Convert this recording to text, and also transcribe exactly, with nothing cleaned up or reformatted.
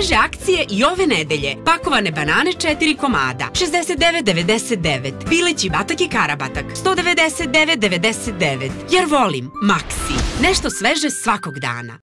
Najsveže akcije i ove nedelje. Pakovane banane četiri komada, šezdeset devet devedeset devet. Pileći batak i karabatak, sto devedeset devet devedeset devet. Jer volim Maxi. Nešto sveže svakog dana.